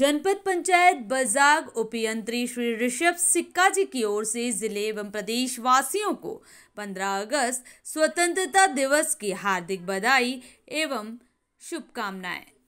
जनपद पंचायत बजाग उपयंत्री श्री ऋषभ सिक्का जी की ओर से जिले एवं प्रदेश वासियों को 15 अगस्त स्वतंत्रता दिवस की हार्दिक बधाई एवं शुभकामनाएं।